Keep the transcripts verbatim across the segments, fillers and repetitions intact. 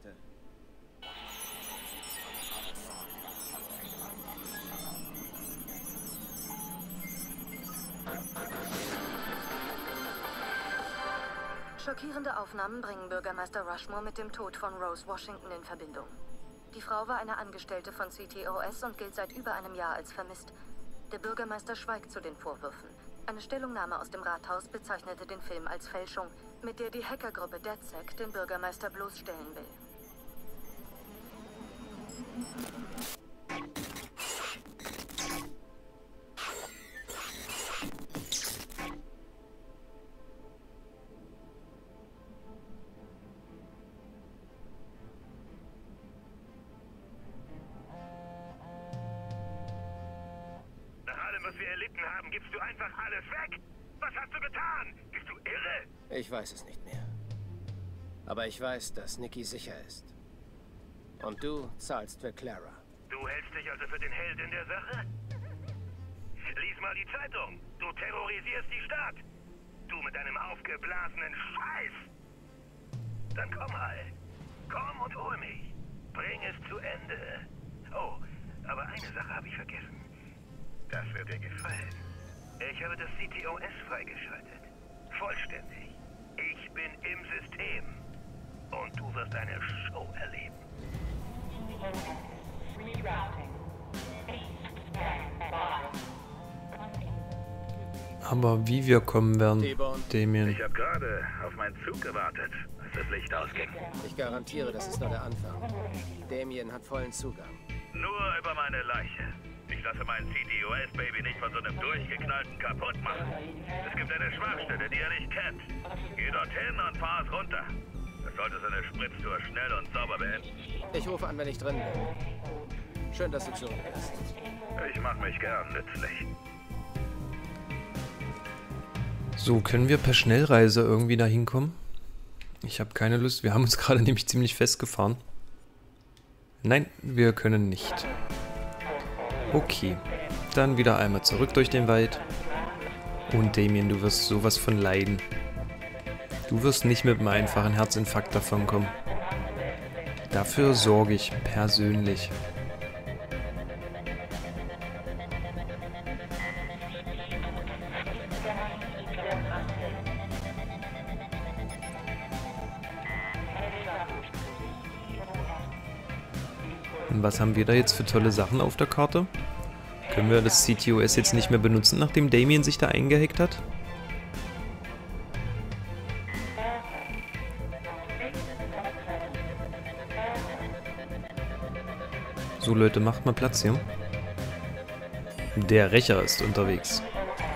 bitte. Schockierende Aufnahmen bringen Bürgermeister Rushmore mit dem Tod von Rose Washington in Verbindung. Die Frau war eine Angestellte von C T O S und gilt seit über einem Jahr als vermisst. Der Bürgermeister schweigt zu den Vorwürfen. Eine Stellungnahme aus dem Rathaus bezeichnete den Film als Fälschung, mit der die Hackergruppe DedSec den Bürgermeister bloßstellen will. Was wir erlitten haben, gibst du einfach alles weg? Was hast du getan? Bist du irre? Ich weiß es nicht mehr. Aber ich weiß, dass Nikki sicher ist. Und du zahlst für Clara. Du hältst dich also für den Held in der Sache? Lies mal die Zeitung. Du terrorisierst die Stadt. Du mit deinem aufgeblasenen Scheiß. Dann komm halt. Komm und hol mich. Bring es zu Ende. Oh, aber eine Sache habe ich vergessen. Das wird dir gefallen. Ich habe das C T O S freigeschaltet. Vollständig. Ich bin im System. Und du wirst eine Show erleben. Aber wie wir kommen werden, Damien. Ich habe gerade auf meinen Zug gewartet, als das Licht ausging. Ich garantiere, das ist nur der Anfang. Damien hat vollen Zugang. Nur über meine Leiche. Ich lasse mein C T O S-Baby nicht von so einem durchgeknallten kaputt machen. Es gibt eine Schwachstelle, die er nicht kennt. Geh dorthin und fahr es runter. Es sollte seine Spritztour schnell und sauber beenden. Ich rufe an, wenn ich drin bin. Schön, dass du zurück bist. Ich mach mich gern nützlich. So, können wir per Schnellreise irgendwie da hinkommen? Ich habe keine Lust. Wir haben uns gerade nämlich ziemlich festgefahren. Nein, wir können nicht. Okay, dann wieder einmal zurück durch den Wald. Und Damien, du wirst sowas von leiden. Du wirst nicht mit einem einfachen Herzinfarkt davonkommen. Dafür sorge ich persönlich. Und was haben wir da jetzt für tolle Sachen auf der Karte? Können wir das C T O S jetzt nicht mehr benutzen, nachdem Damien sich da eingehackt hat? So Leute, macht mal Platz hier. Der Rächer ist unterwegs.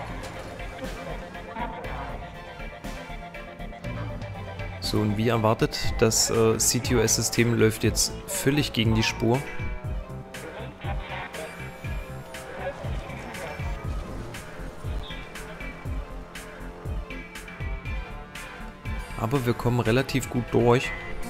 So, und wie erwartet, das äh, C T O S-System läuft jetzt völlig gegen die Spur. Aber wir kommen relativ gut durch.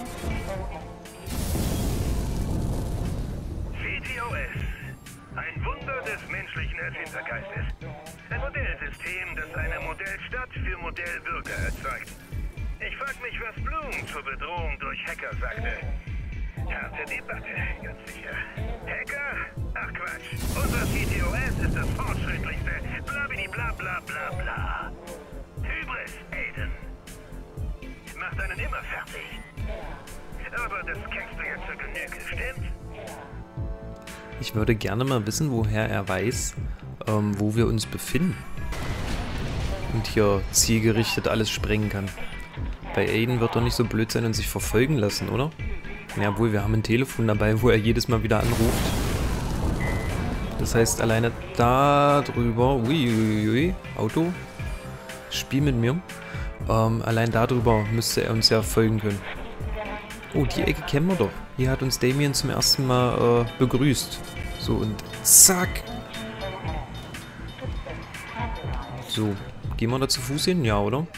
C T O S. Ein Wunder des menschlichen Erfindergeistes. Ein Modellsystem, das eine Modellstadt für Modellbürger erzeugt. Ich frag mich, was Bloom zur Bedrohung durch Hacker sagte. Harte Debatte, ganz sicher. Hacker? Ach Quatsch. Unser C T O S ist das fortschrittlichste. Blabidi bla bla bla bla. Hybris, Aiden. Macht einen immer fertig. Aber das kennst du jetzt zur Genüge, stimmt? Ich würde gerne mal wissen, woher er weiß, ähm, wo wir uns befinden. Und hier zielgerichtet alles sprengen kann. Bei Aiden wird er nicht so blöd sein und sich verfolgen lassen, oder? Ja, wohl, wir haben ein Telefon dabei, wo er jedes Mal wieder anruft. Das heißt, alleine da drüber... Uiuiui, Auto. Spiel mit mir. Ähm, allein darüber müsste er uns ja folgen können. Oh, die Ecke kennen wir doch. Hier hat uns Damien zum ersten Mal äh, begrüßt. So, und zack. So, gehen wir da zu Fuß hin? Ja, oder?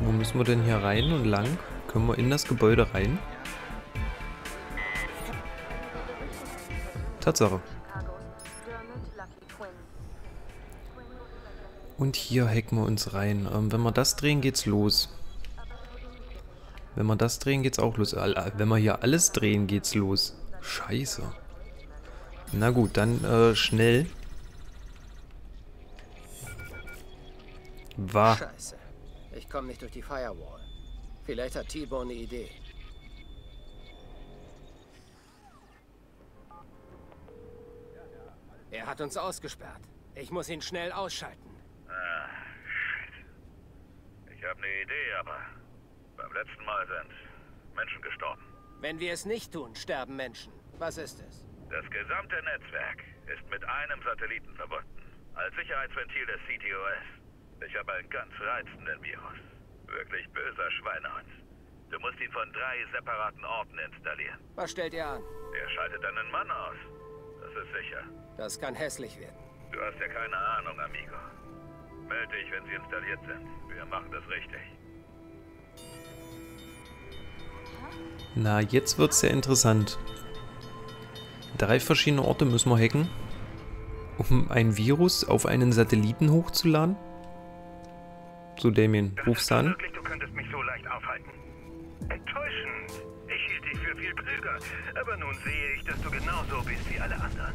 Wo müssen wir denn hier rein und lang? Können wir in das Gebäude rein? Tatsache. Und hier hacken wir uns rein. Ähm, wenn wir das drehen, geht's los. Wenn wir das drehen, geht's auch los. Wenn wir hier alles drehen, geht's los. Scheiße. Na gut, dann äh, schnell. War. Scheiße. Ich komme nicht durch die Firewall. Vielleicht hat T-Bone eine Idee. Er hat uns ausgesperrt. Ich muss ihn schnell ausschalten. Ah, shit. Ich habe eine Idee, aber beim letzten Mal sind Menschen gestorben. Wenn wir es nicht tun, sterben Menschen. Was ist es? Das gesamte Netzwerk ist mit einem Satelliten verbunden. Als Sicherheitsventil des C T O S. Ich habe einen ganz reizenden Virus. Wirklich böser Schweinehund. Du musst ihn von drei separaten Orten installieren. Was stellt ihr an? Er schaltet einen Mann aus. Das ist sicher. Das kann hässlich werden. Du hast ja keine Ahnung, Amigo. Meld dich, wenn sie installiert sind. Wir machen das richtig. Na, jetzt wird's sehr interessant. Drei verschiedene Orte müssen wir hacken, um ein Virus auf einen Satelliten hochzuladen. So, Damien, ruf's an. Wirklich, du könntest mich so leicht aufhalten. Enttäuschend. Ich hielt dich für viel klüger. Aber nun sehe ich, dass du genauso bist wie alle anderen.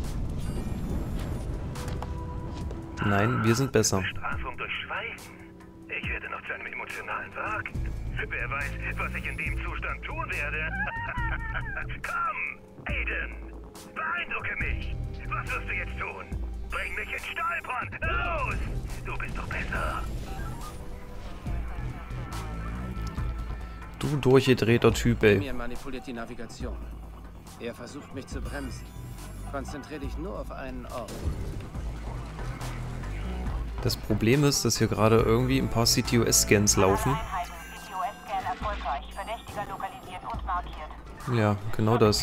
Nein, wir sind besser. Bestrafung durch Schweigen. Ich werde noch zu einem emotionalen Wagen. Wer weiß, was ich in dem Zustand tun werde. Komm, Aiden. Beeindrucke mich. Was wirst du jetzt tun? Bring mich in Stolpern. Los! Du bist doch besser. Du durchgedrehter Typ, ey. Mir manipuliert die Navigation. Er versucht mich zu bremsen. Konzentriere dich nur auf einen Ort. Das Problem ist, dass hier gerade irgendwie ein paar C T O S-Scans laufen. Ja, genau das.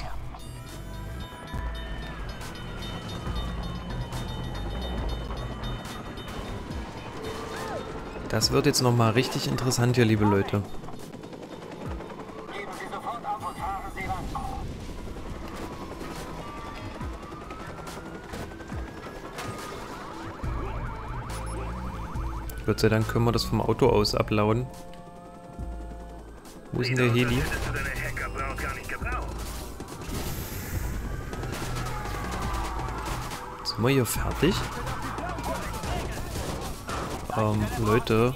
Das wird jetzt nochmal richtig interessant hier, liebe Leute. Gott sei Dank können wir das vom Auto aus abladen. Wo ist denn der Heli? Sind wir hier fertig? Ähm, Leute.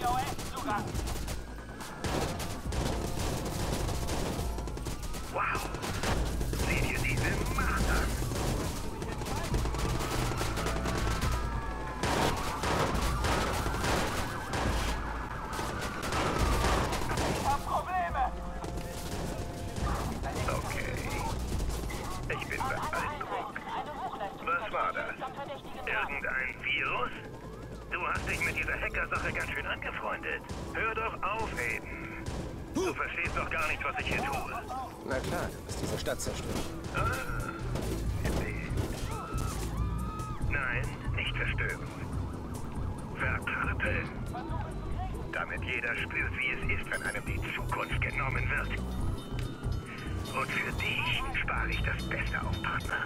Irgendein Virus? Du hast dich mit dieser Hacker-Sache ganz schön angefreundet. Hör doch auf, Aiden. Du verstehst doch gar nicht, was ich hier tue. Na klar, du bist diese Stadt zerstört. Ah, nein, nicht zerstören. Verkrüppeln. Damit jeder spürt, wie es ist, wenn einem die Zukunft genommen wird. Und für dich spare ich das Beste auf, Partner.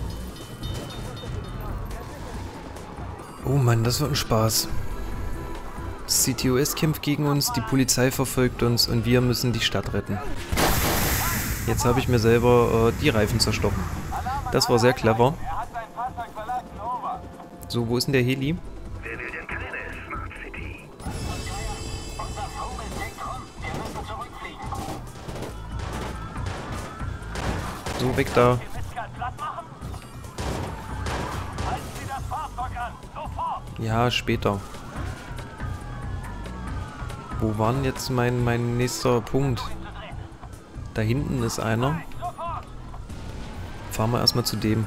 Oh Mann, das wird ein Spaß. Das C T O S kämpft gegen uns, die Polizei verfolgt uns und wir müssen die Stadt retten. Jetzt habe ich mir selber äh, die Reifen zerstochen. Das war sehr clever. So, wo ist denn der Heli? Wer will denn keine Smart City? So, weg da. Ja, später. Wo war denn jetzt mein, mein nächster Punkt? Da hinten ist einer. Fahren wir erstmal zu dem.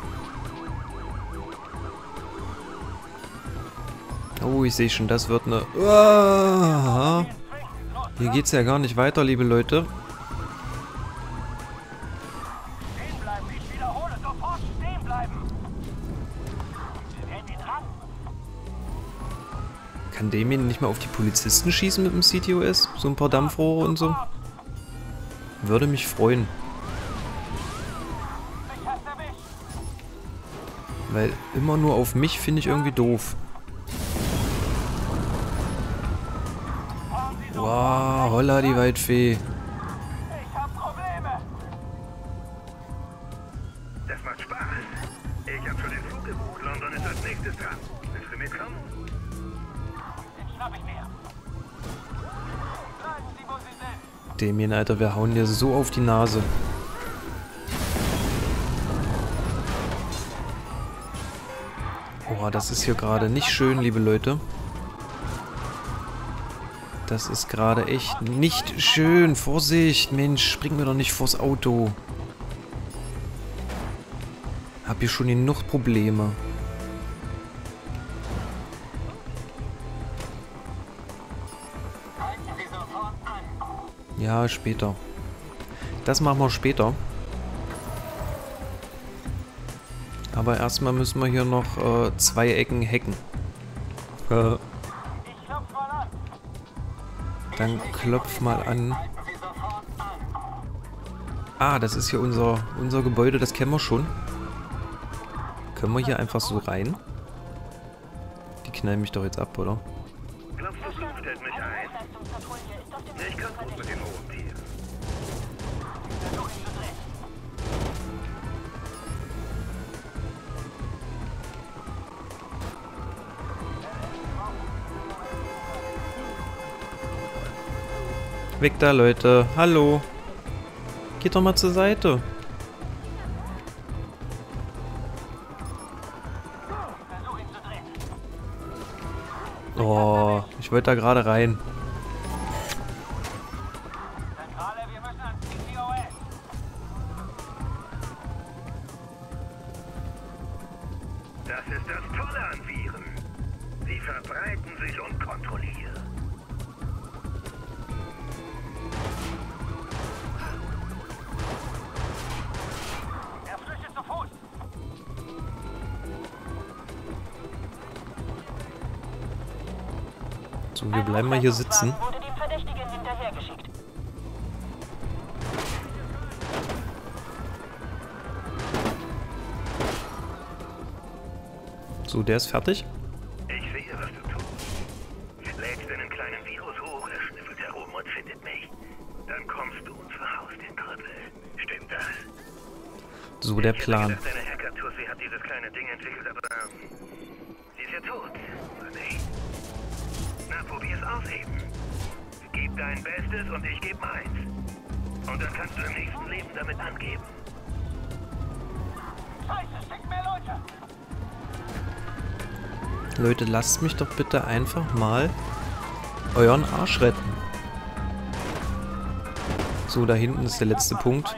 Oh, ich sehe schon, das wird eine... Uah! Hier geht's ja gar nicht weiter, liebe Leute. Kann Damien nicht mal auf die Polizisten schießen mit dem C T O S? So ein paar Dampfrohre und so? Würde mich freuen. Weil immer nur auf mich finde ich irgendwie doof. Wow, holla die Waldfee. Das macht Spaß. Ich hab schon den Flug gebucht. London ist als nächstes dran. Willst du mitkommen? Den schnapp ich mir. Bleiben Sie, wo Sie sind. Damien, Alter, wir hauen dir so auf die Nase. Boah, das ist hier gerade nicht schön, liebe Leute. Das ist gerade echt nicht schön. Vorsicht, Mensch, spring mir doch nicht vors Auto. Hab hier schon genug Probleme. Ja, später. Das machen wir später. Aber erstmal müssen wir hier noch äh, zwei Ecken hacken. Äh. Dann klopf mal an. Ah, das ist hier unser, unser Gebäude, das kennen wir schon. Können wir hier einfach so rein? Die knallen mich doch jetzt ab, oder? Glaubst du, Blue stellt mich ein? Ich kann gut mit den hohen Tieren. Weg da, Leute. Hallo. Geht doch mal zur Seite. Oh, ich wollte da gerade rein. Das ist das Tolle an Viren. Sie verbreiten sich unkontrolliert. Er flüchtet zu Fuß. So, wir bleiben mal hier sitzen. Wurde dem Verdächtigen hinterhergeschickt. So, der ist fertig. Ich sehe, was du tust. Lädst einen kleinen Virus hoch, er schnüffelt herum und findet mich. Dann kommst du und verhaust den Krüppel. Stimmt das? So der Ich hätte Plan. gedacht, deine Hacker-Tussi hat dieses kleine Ding entwickelt, aber ähm, sie ist ja tot, oder nicht? Na, probier's aus eben. Gib dein Bestes und ich geb meins. Und dann kannst du im nächsten Leben damit angeben. Scheiße, schick mehr Leute! Leute, lasst mich doch bitte einfach mal euren Arsch retten. So, da hinten ist der letzte Punkt.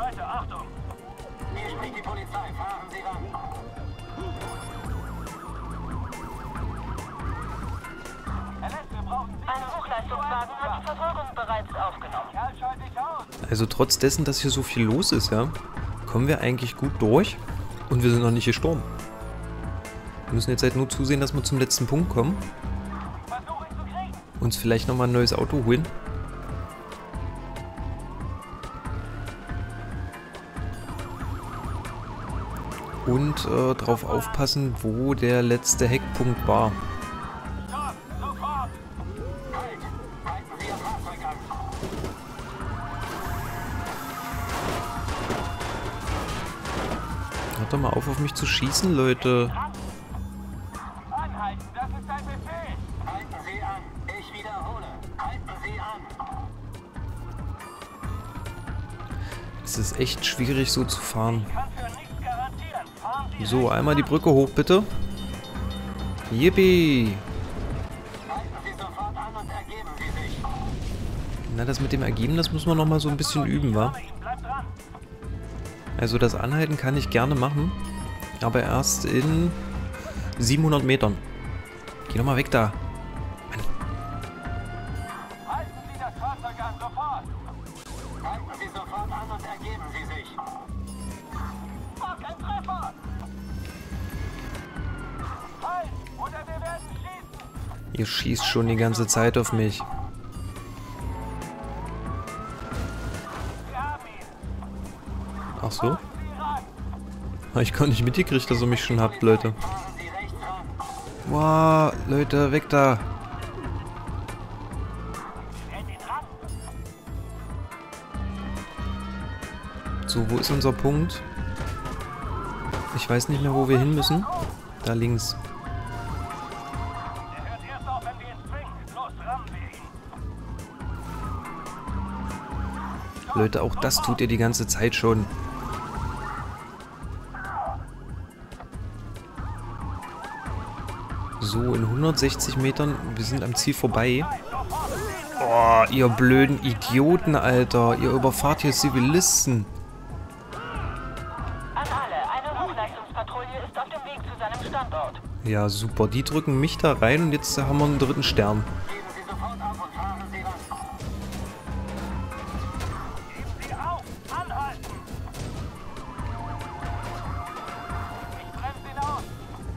Ein Hochleistungswagen hat die Verfolgung bereits aufgenommen. Also trotz dessen, dass hier so viel los ist, ja, kommen wir eigentlich gut durch und wir sind noch nicht gestorben. Wir müssen jetzt halt nur zusehen, dass wir zum letzten Punkt kommen. Uns vielleicht nochmal ein neues Auto holen. Und äh, drauf aufpassen, wo der letzte Heckpunkt war. Hört doch mal auf, auf mich zu schießen, Leute. Anhalten, das ist ein Befehl! Halten Sie an, ich wiederhole. Halten Sie an! Es ist echt schwierig, so zu fahren. Ich kann für nichts garantieren. Fahren Sie So, einmal die Brücke hoch, bitte. Yippie! Halten Sie sofort an und ergeben Sie sich. Na, das mit dem Ergeben, das müssen wir noch mal so ein bisschen üben, wa? Bleibt dran! Also das Anhalten kann ich gerne machen, aber erst in siebenhundert Metern. Geh doch mal weg da. Mann. Halten Sie das Fahrzeug an, sofort! Halten Sie sofort an und ergeben Sie sich. Fuck, ein Treffer! Halt, oder wir werden schießen! Ihr schießt schon die ganze Zeit auf mich. Ach so? Ich kann nicht mitgekriegt, dass ihr mich schon habt, Leute. Wow, Leute, weg da. So, wo ist unser Punkt? Ich weiß nicht mehr, wo wir hin müssen. Da links. Leute, auch das tut ihr die ganze Zeit schon. So, in hundertsechzig Metern, wir sind am Ziel vorbei. Oh, ihr blöden Idioten, Alter. Ihr überfahrt hier Zivilisten. An alle, eine Hochleistungspatrouille ist auf dem Weg zu seinem Standort. Ja, super. Die drücken mich da rein und jetzt haben wir einen dritten Stern. Geben Sie sofort ab und fahren Sie langsam. Geben Sie auf! Anhalten! Ich bremse ihn aus!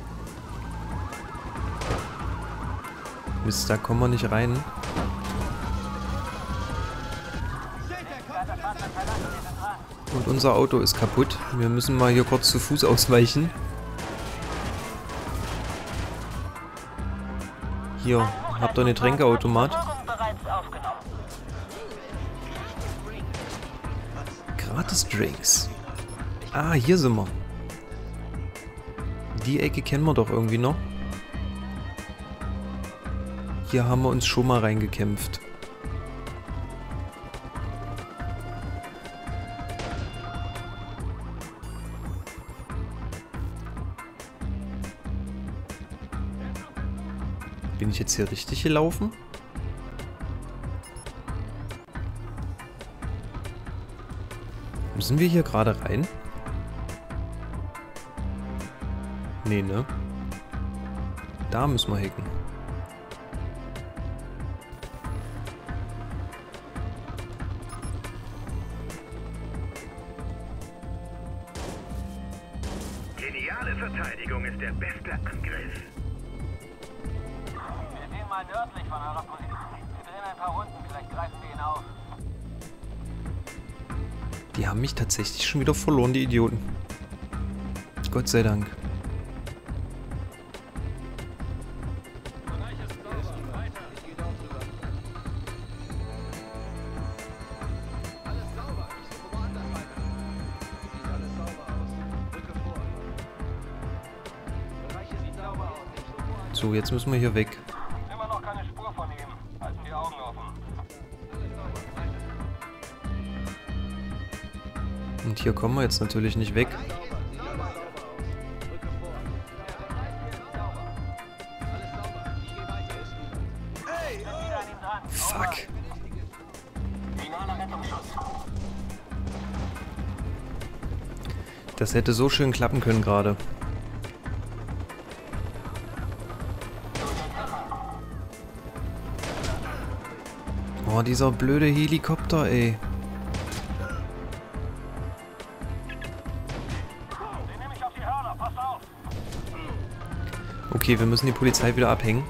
Mist, da kommen wir nicht rein. Und unser Auto ist kaputt. Wir müssen mal hier kurz zu Fuß ausweichen. Hier, habt ihr einen Getränkeautomat? Gratis Drinks. Ah, hier sind wir. Die Ecke kennen wir doch irgendwie noch. Hier haben wir uns schon mal reingekämpft. Bin ich jetzt hier richtig gelaufen? Müssen wir hier gerade rein? Nee, ne? Da müssen wir hacken. Geniale Verteidigung ist der beste Angriff. Wir stehen mal nördlich von eurer Position. Wir drehen ein paar Runden, vielleicht greifen wir ihn auf. Die haben mich tatsächlich schon wieder verloren, die Idioten. Gott sei Dank. So, jetzt müssen wir hier weg. Immer noch keine Spur von ihm. Halten die Augen offen. Und hier kommen wir jetzt natürlich nicht weg. Fuck. Das hätte so schön klappen können gerade. Oh, dieser blöde Helikopter, ey. Okay, wir müssen die Polizei wieder abhängen.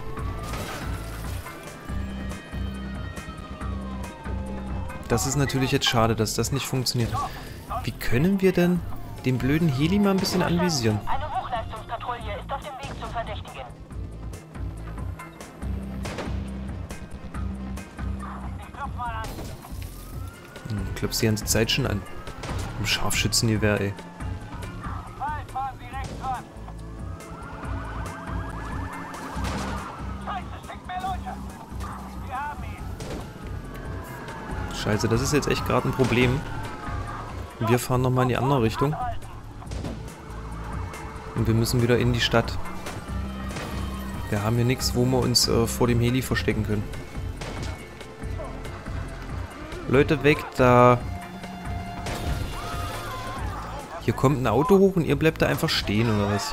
Das ist natürlich jetzt schade, dass das nicht funktioniert. Wie können wir denn den blöden Heli mal ein bisschen anvisieren? Eine Hochleistungspatrouille ist auf dem Weg zum Verdächtigen. Ich klopf mal an. Hm, klopfst die ganze Zeit schon an. Im Scharfschützengewehr, ey. Bald fahren Sie rechts ran. Scheiße, schickt mehr Leute. Wir haben ihn. Scheiße, das ist jetzt echt gerade ein Problem. Wir fahren nochmal in die andere Richtung. Und wir müssen wieder in die Stadt. Wir haben hier nichts, wo wir uns äh, vor dem Heli verstecken können. Leute, weg da! Hier kommt ein Auto hoch und ihr bleibt da einfach stehen, oder was?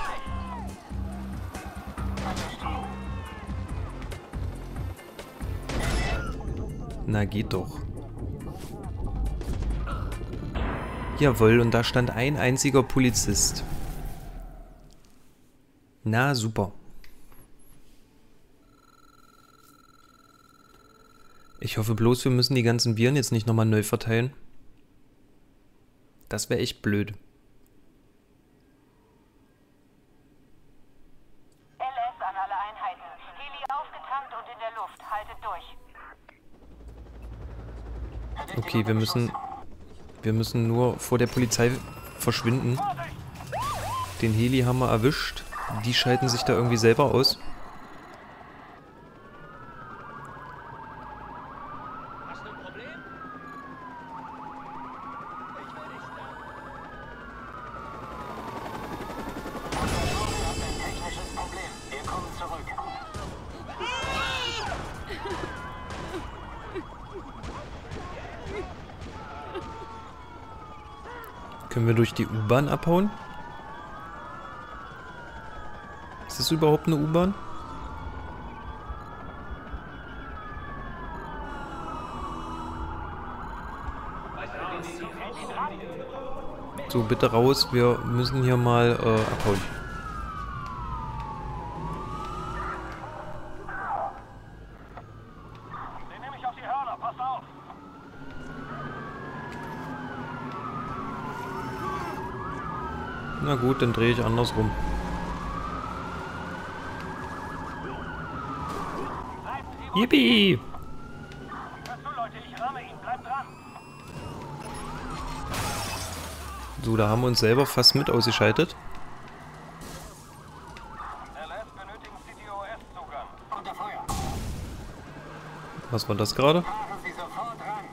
Na, geht doch. Jawohl, und da stand ein einziger Polizist. Na, super. Ich hoffe bloß, wir müssen die ganzen Viren jetzt nicht nochmal neu verteilen. Das wäre echt blöd. L S an alle Einheiten. Heli aufgetankt und in der Luft. Haltet durch. Okay, wir müssen... Wir müssen nur vor der Polizei verschwinden. Den Heli haben wir erwischt. Die schalten sich da irgendwie selber aus. Können wir durch die U-Bahn abhauen? Ist das überhaupt eine U-Bahn? So, bitte raus. Wir müssen hier mal äh, abhauen. Den nehme ich auf die Hörner. Passt auf. Na gut, dann drehe ich andersrum. Yippie! Hört zu, Leute, ich ramme ihn. Bleibt dran. So, da haben wir uns selber fast mit ausgeschaltet. L S benötigen C T O S-Zugang. Unter Feuer. Was war das gerade? Fahren Sie sofort ran.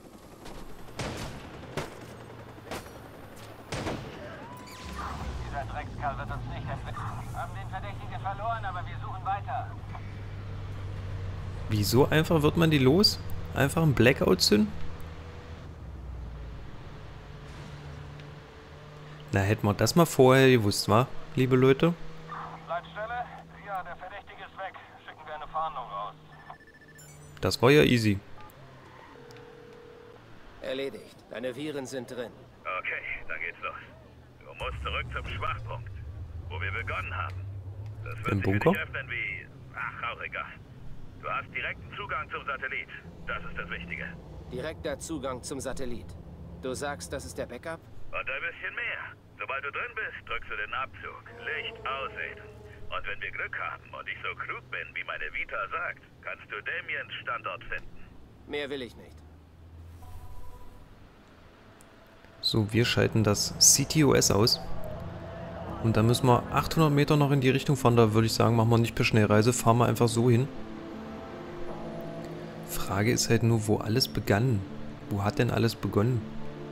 Dieser Dreckskerl wird uns nicht entwickeln. Haben den Verdächtigen verloren, aber wir suchen weiter. Wieso einfach wird man die los? Einfach ein Blackout zünden? Na, hätten wir das mal vorher gewusst, wa? Liebe Leute? Leitstelle? Ja, der Verdächtige ist weg. Schicken wir eine Fahndung raus. Das war ja easy. Erledigt. Deine Viren sind drin. Okay, dann geht's los. Du musst zurück zum Schwachpunkt, wo wir begonnen haben. Das wird Im sich für Bunker? dich öffnen wie... Ach, auch egal. Du hast direkten Zugang zum Satellit. Das ist das Wichtige. Direkter Zugang zum Satellit. Du sagst, das ist der Backup? Und ein bisschen mehr. Sobald du drin bist, drückst du den Abzug. Licht auswählen. Und wenn wir Glück haben und ich so klug bin, wie meine Vita sagt, kannst du Damiens Standort finden. Mehr will ich nicht. So, wir schalten das C T O S aus. Und dann müssen wir achthundert Meter noch in die Richtung fahren. Da würde ich sagen, machen wir nicht per Schnellreise. Fahren wir einfach so hin. Frage ist halt nur, wo alles begann. Wo hat denn alles begonnen?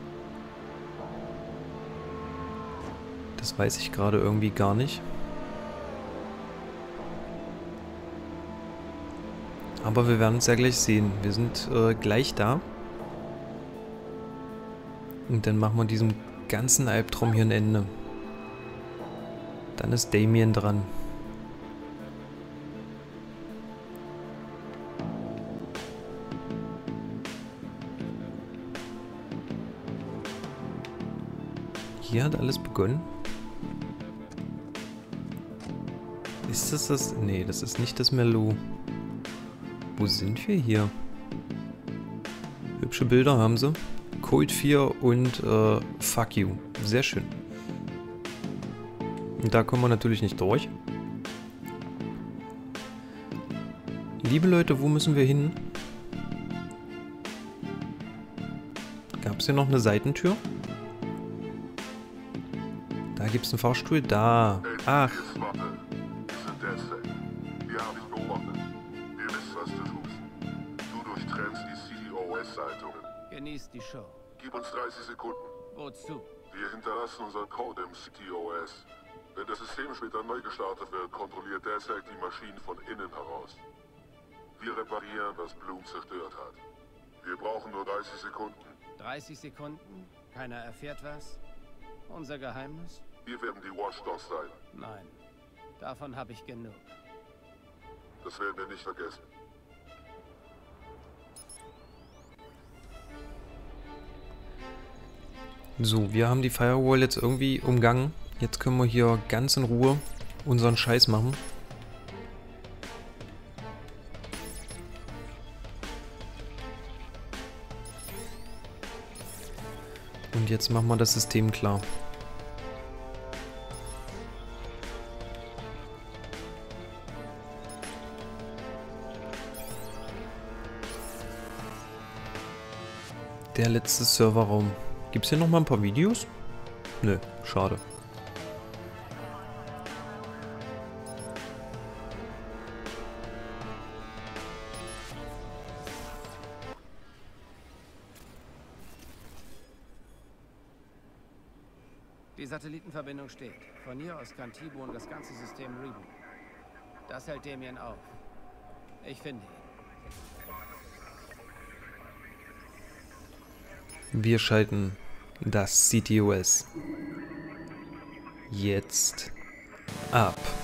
Das weiß ich gerade irgendwie gar nicht. Aber wir werden es ja gleich sehen. Wir sind äh, gleich da. Und dann machen wir diesem ganzen Albtraum hier ein Ende. Dann ist Damien dran. Hier hat alles begonnen. Ist das das? Nee, das ist nicht das Merlot. Wo sind wir hier? Hübsche Bilder haben sie. Cold vier und äh, Fuck You. Sehr schön. Und da kommen wir natürlich nicht durch. Liebe Leute, wo müssen wir hin? Gab es hier noch eine Seitentür? Da gibt es einen Fahrstuhl. Da. Ach. Wir haben dich beobachtet. Wir wissen, was du tust. Du durchtrennst die C T O S-Zeitungen. Genießt die Show. Gib uns dreißig Sekunden. Wozu? Wir hinterlassen unseren Code im C T O S. Wenn das System später neu gestartet wird, kontrolliert DedSec die Maschinen von innen heraus. Wir reparieren, was Bloom zerstört hat. Wir brauchen nur dreißig Sekunden. dreißig Sekunden? Keiner erfährt was? Unser Geheimnis? Wir werden die Watchdogs sein. Nein. Davon habe ich genug. Das werden wir nicht vergessen. So, wir haben die Firewall jetzt irgendwie umgangen. Jetzt können wir hier ganz in Ruhe unseren Scheiß machen. Und jetzt machen wir das System klar. Der letzte Serverraum. Gibt es hier noch mal ein paar Videos? Nö, schade. Die Satellitenverbindung steht. Von hier aus kann T-Bone das ganze System rebooten. Das hält Damien auf. Ich finde ihn. Wir schalten das C T O S jetzt ab.